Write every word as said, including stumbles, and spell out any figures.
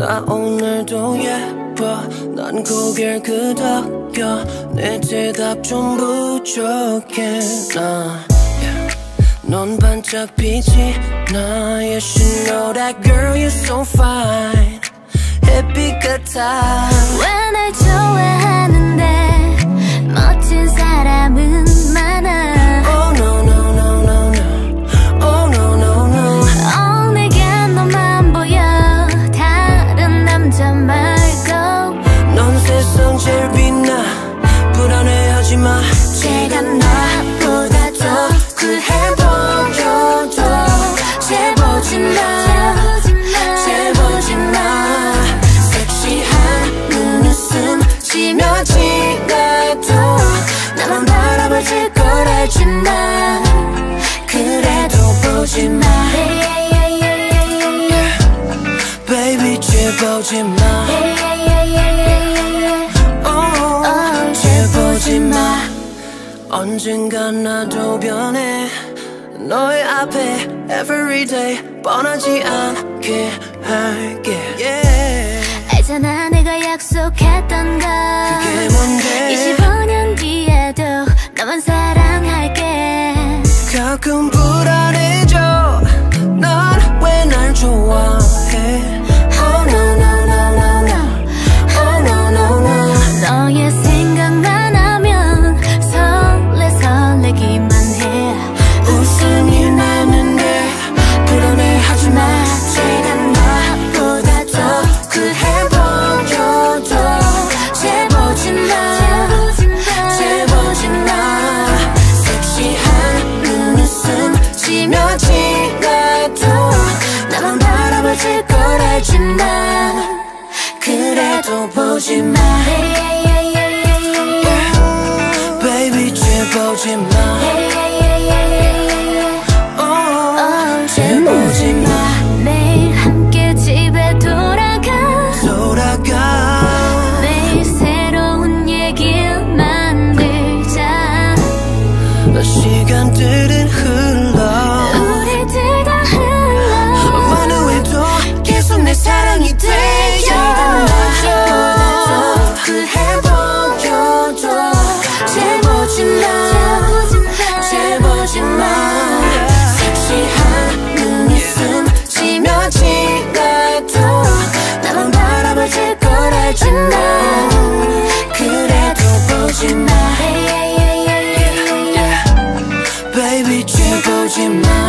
나 오늘도 예뻐 난 고개를 끄덕여 내 대답 좀 부족해 나 yeah. 넌 반짝 빛이 나 Yes you know that girl you're so fine 햇빛 같아 왜 날 좋아하는데 멋진 사람은 많아 Oh no no no no no Oh no no no Oh 내겐 너만 보여 다른 남자 말고 넌 세상 제일 빛나 불안해하지마 제가 나보다 더 쿨해 보여도 재보지마 재보지마 섹시한 눈웃음 지며 지나도 나만 바라볼 걸 알지만 그래도 보지마 Baby 재보지마 oh, 재보지마 언젠간 나도 변해 너의 앞에 everyday 뻔하지 않게 할게 yeah. 알잖아 내가 약속했던 거 그게 뭔데 이십오 년 뒤에도 너만 사랑할게 가끔 불안해져 넌 왜 날 좋아해 Oh no no no no no Oh no no no 너의 생각만 하면 설레 설레기만 해 웃음이 나는데 불안해하지마 제가 나보다 더 쿨해 보여도 재보지마 재보지마 섹시한 눈웃음 지며 지나도 나만 바라볼 걸 알지만 그래도 보지마 Baby 재보지마 oh, 재보지마 매일 함께 집에 돌아가 돌아가 매일 새로운 얘기를 만들자 시간들은 흘러 우리들 다 흘러 어느 후에도 계속 내 사랑이 돼요 나보다 더 쿨해 보여도 재보지마 재보지마 섹시한 눈웃음 지며 지나도 나만 바라볼 걸 알지만 그래도 보지마 Baby 재보지마